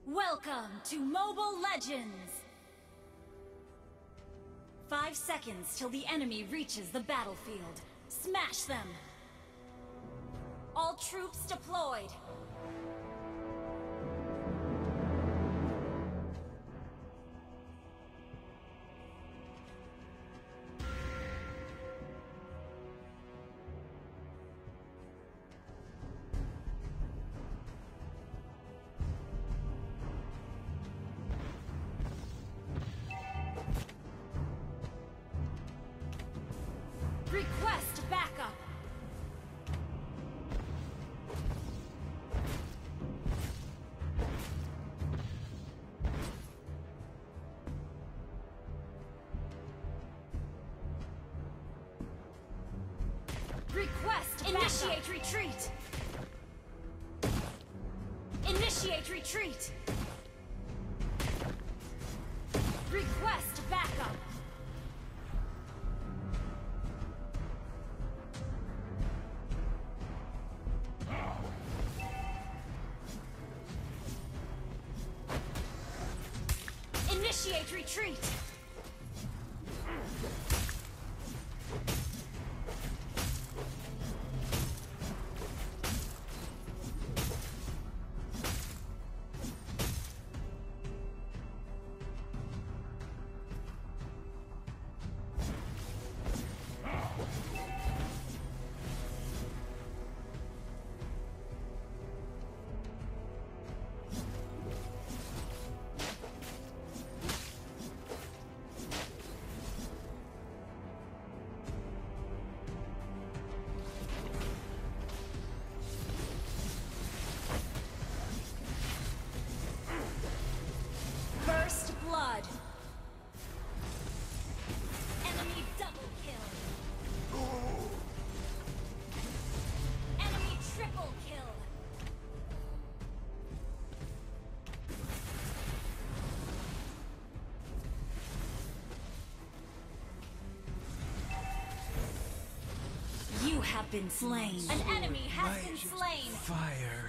Welcome to Mobile Legends! 5 seconds till the enemy reaches the battlefield. Smash them! All troops deployed! Request backup! Request backup! Initiate retreat! Initiate retreat! Request backup! Initiate retreat! First blood. Enemy double kill. Enemy triple kill. You have been slain. An enemy has been slain. Fire.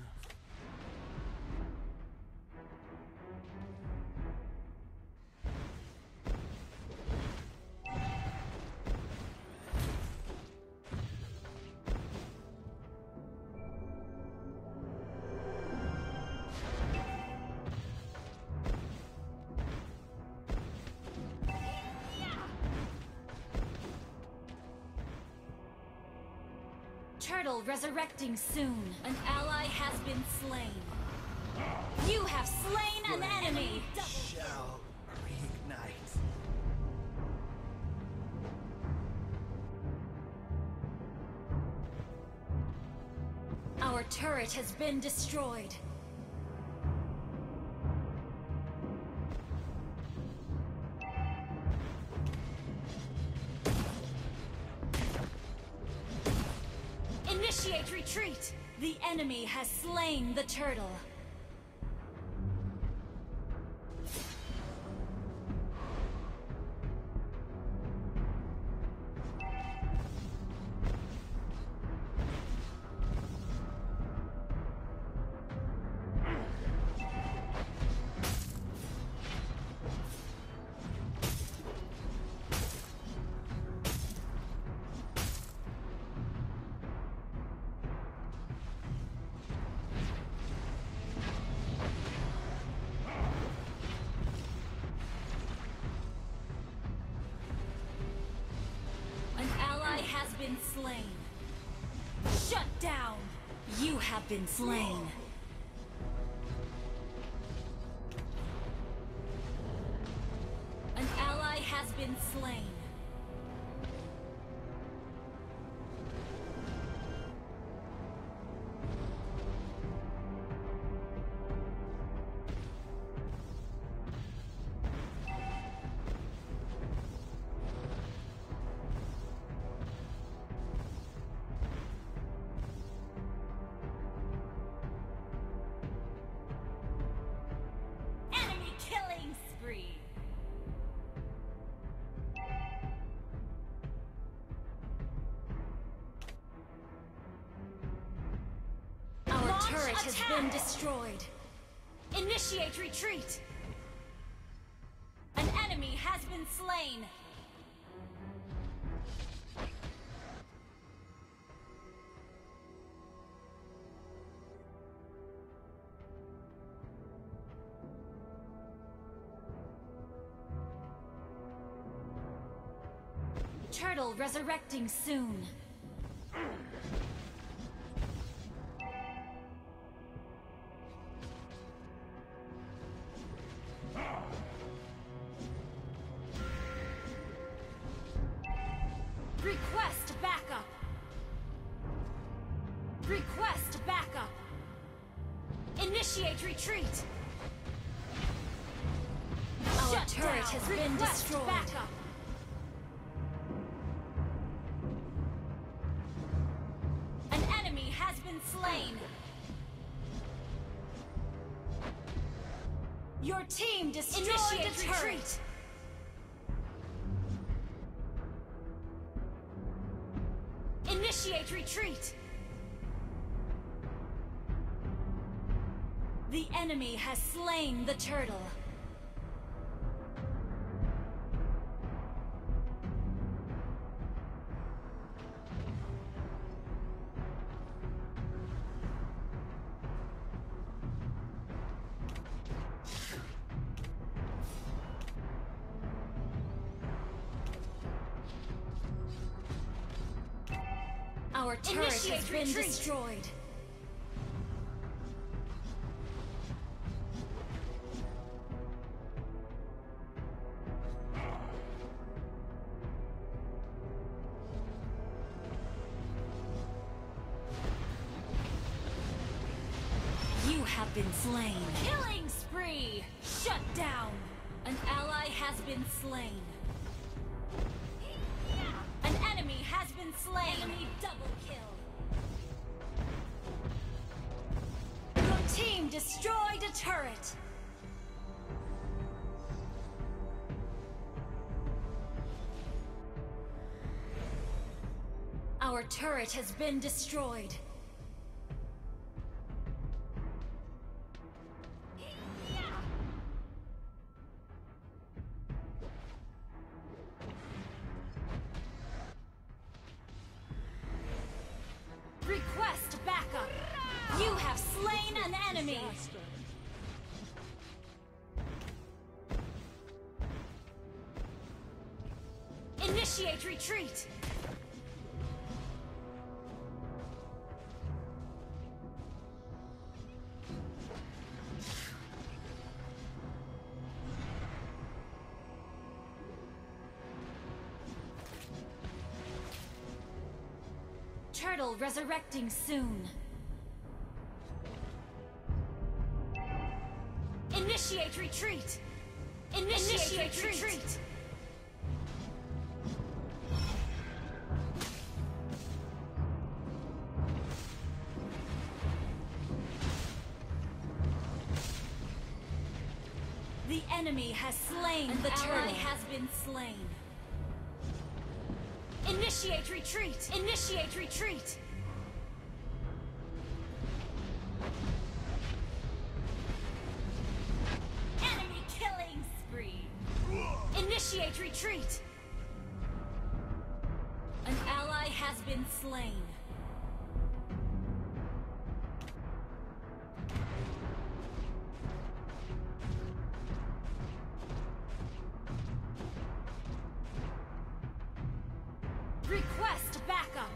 Turtle resurrecting soon. An ally has been slain. You have slain an enemy. Shall reignite. Our turret has been destroyed. Initiate retreat! The enemy has slain the turtle. Has been slain. Shut down! You have been slain. An ally has been slain. Our turret has been destroyed. Initiate retreat! An enemy has been slain! Turtle resurrecting soon. Request backup. Request backup. Initiate retreat. Our turret has been destroyed. Backup. An enemy has been slain. Your team destroyed a turret. Initiate retreat! The enemy has slain the turtle. Our turret has been destroyed. You have been slain. Killing spree! Shut down! An ally has been slain. An enemy has been slain. Enemy double kill. Your team destroyed a turret. Our turret has been destroyed. Request backup! You have slain an enemy! Initiate retreat! Turtle resurrecting soon. Initiate retreat! Initiate retreat! The enemy has slain the turtle. An ally has been slain. Initiate retreat! Initiate retreat! Enemy killing spree! Initiate retreat! An ally has been slain. Request backup!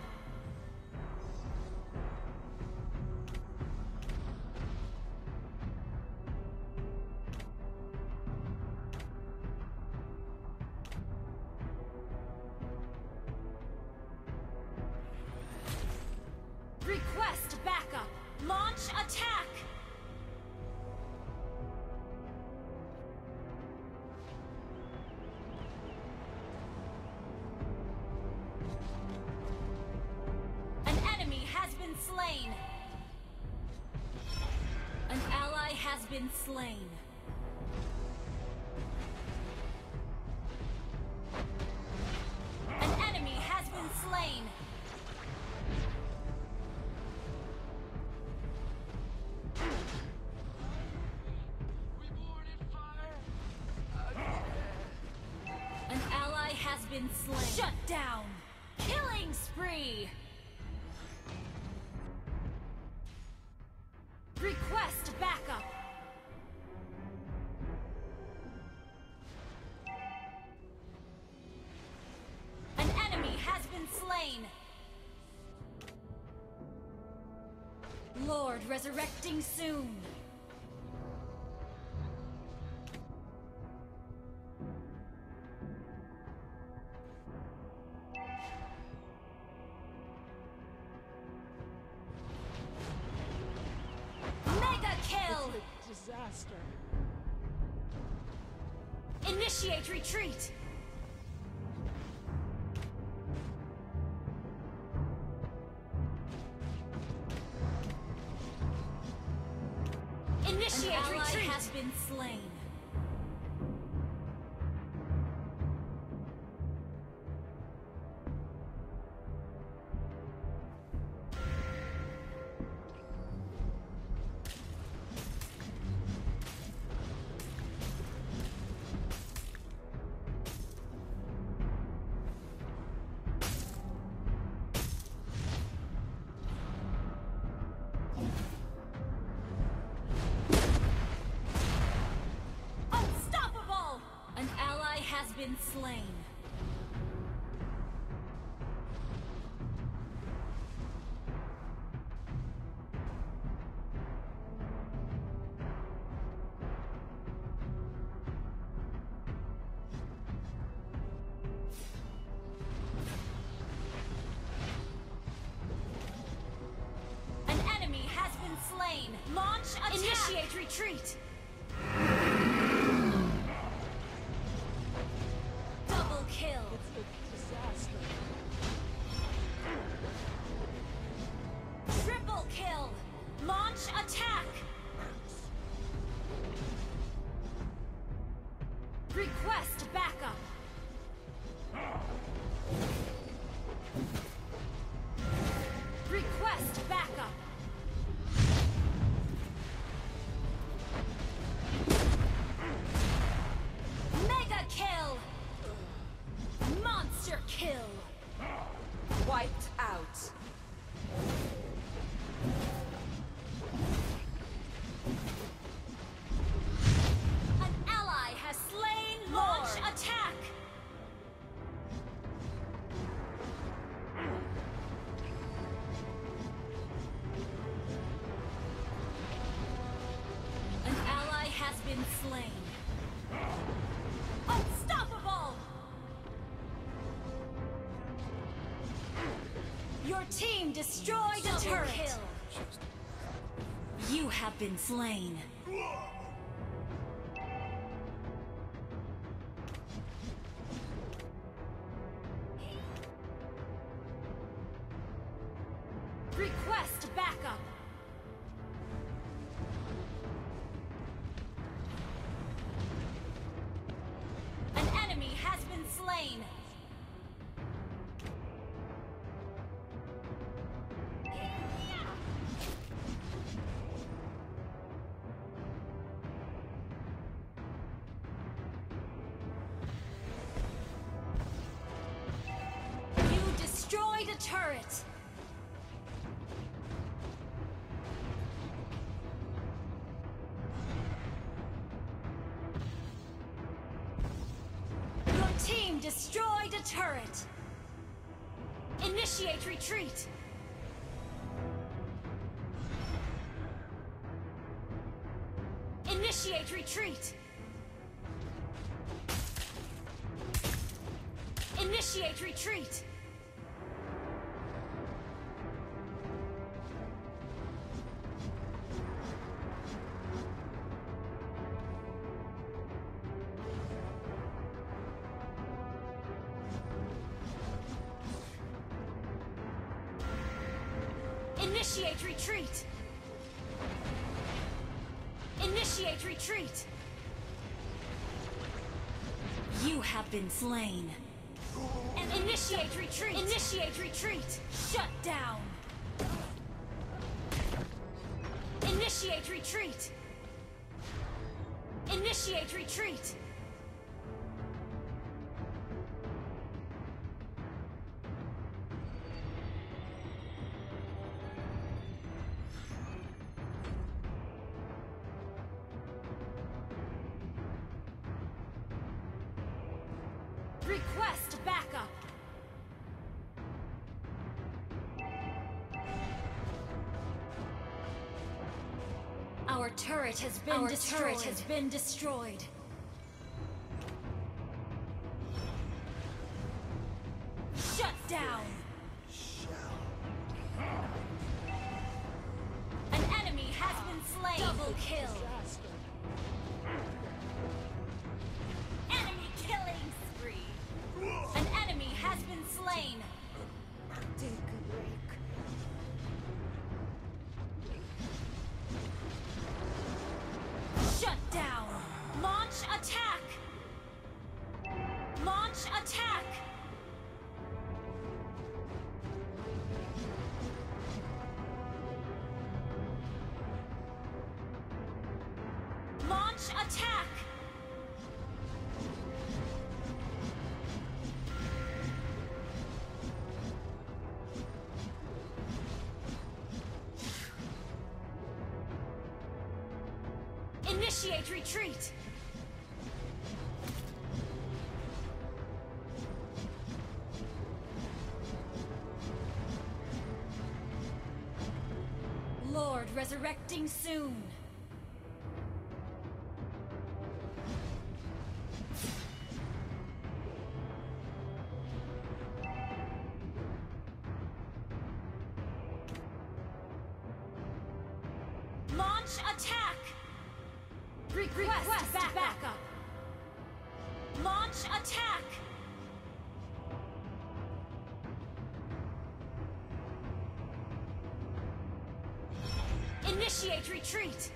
Request backup! Launch attack! Slain. An ally has been slain. An enemy has been slain. been slain. Shut down. Killing spree. Request backup. An enemy has been slain. Lord resurrecting soon. Mega kill! It's a disaster. Initiate retreat! Initiate An ally retreat! Has been slain. Has been slain. An enemy has been slain. Launch attack. Initiate retreat. Kill. It's a disaster. Triple kill. Launch attack. Request backup. Request backup. Mega kill. Monster kill! Wiped out. An ally has slain Lord. Launch attack! An ally has been slain. Unstoppable! Your team destroyed a turret! Kill. You have been slain. Request backup! An enemy has been slain! Destroyed a turret! Your team destroyed a turret! Initiate retreat! Initiate retreat! Initiate retreat! Initiate retreat! Initiate retreat! You have been slain. And initiate retreat! Initiate retreat! Shut down! Initiate retreat! Initiate retreat! Request backup. Our turret has been destroyed. Shut down. An enemy has been slain. Double kill. Disaster. Enemy killing spree. An enemy has been slain. Take a break. Shut down. Launch attack. Launch attack. Launch attack. Initiate retreat. Lord resurrecting soon. Launch attack. Request backup. Launch attack. Initiate retreat.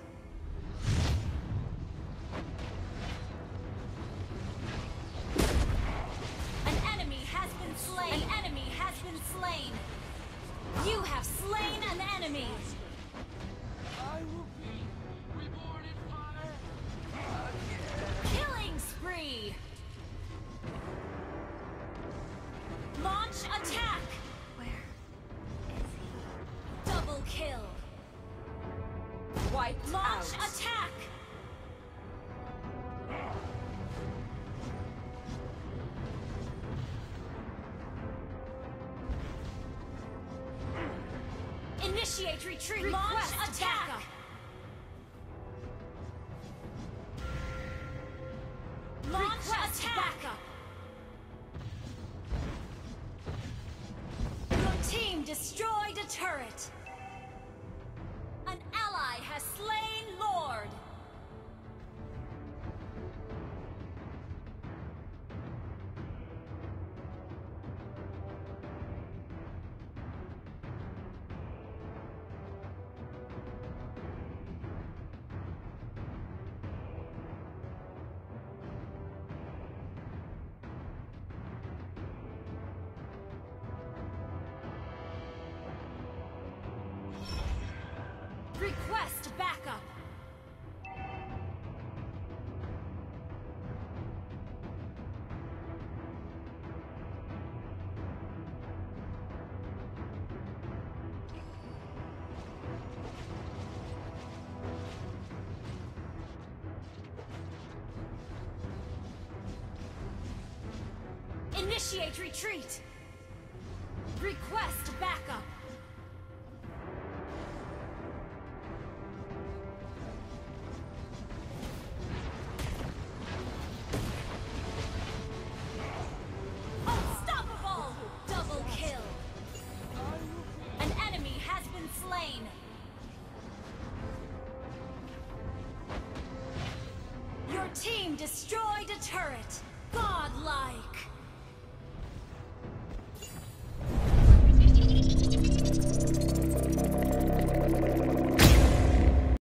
An enemy has been slain. An enemy has been slain. You have slain an enemy. I will be reborn in fire. Killing spree. Launch attack. Where is he? Double kill. Wiped Launch out. attack. Initiate retreat. Launch attack. Launch attack. Your team destroyed a turret. An ally has slain Lord. Request backup. Initiate retreat. Request backup. Unstoppable! Double kill. An enemy has been slain. Your team destroyed a turret. Godlike.